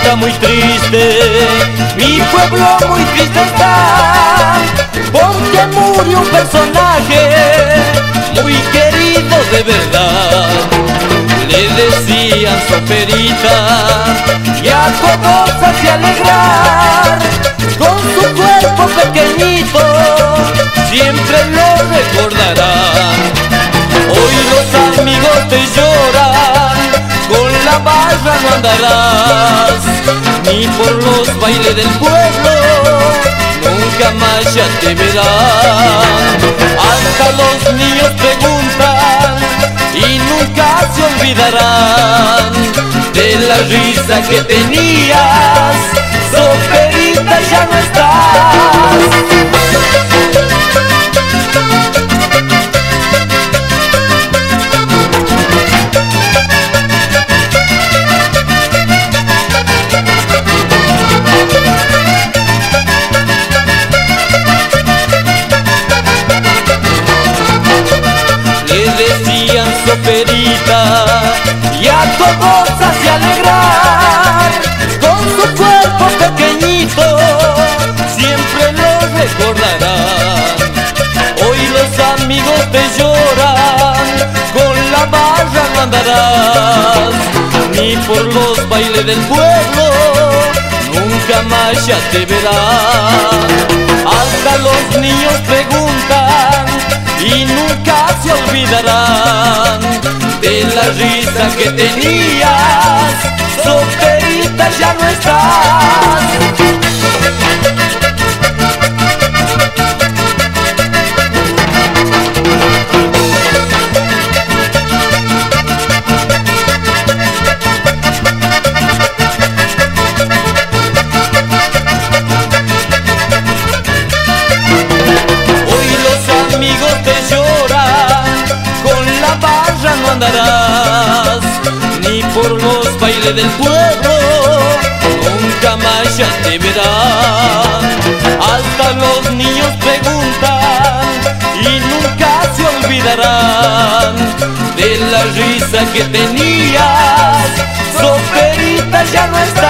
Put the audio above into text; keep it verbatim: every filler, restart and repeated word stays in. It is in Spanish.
está muy triste, mi pueblo muy triste está, porque murió un personaje muy querido de verdad. Le decían Soperita y a todos hacía alegrar, con su cuerpo pequeñito siempre lo recordarán. Hoy los amigos te lloran, con la barra no andarás, ni por los bailes del pueblo nunca más ya te verán. Hasta los niños preguntan y nunca se olvidarán de la risa que tenías. Soperita, ya no estás. Soperita y a todos hacía alegrar, con su cuerpo pequeñito siempre lo recordarán. Hoy los amigos te lloran, con la barra no andarás, ni por los bailes del pueblo nunca más ya te verán. Hasta los niños preguntan y nunca se olvidarán de la risa que tenías. Soperita, ya no estás. Amigos te lloran, con la barra no andarás, ni por los bailes del pueblo nunca más ya te verán. Hasta los niños preguntan y nunca se olvidarán de la risa que tenías. Soperita, ya no estás.